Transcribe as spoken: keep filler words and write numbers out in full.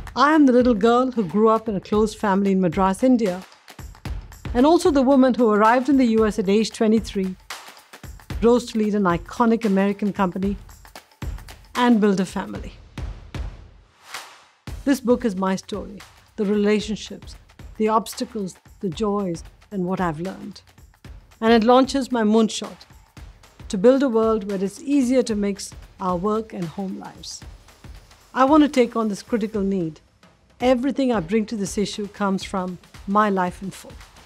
I am the little girl who grew up in a close family in Madras, India, and also the woman who arrived in the U S at age twenty-three, rose to lead an iconic American company, and build a family. This book is my story, the relationships, the obstacles, the joys, and what I've learned. And it launches my moonshot to build a world where it's easier to mix our work and home lives. I want to take on this critical need. Everything I bring to this issue comes from my life in full.